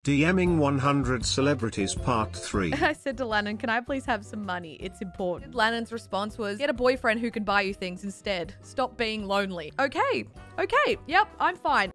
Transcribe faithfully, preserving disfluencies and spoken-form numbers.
DMing one hundred Celebrities Part three. I said to Lennon, can I please have some money? It's important. Lennon's response was, get a boyfriend who can buy you things instead. Stop being lonely. Okay, okay, yep, I'm fine.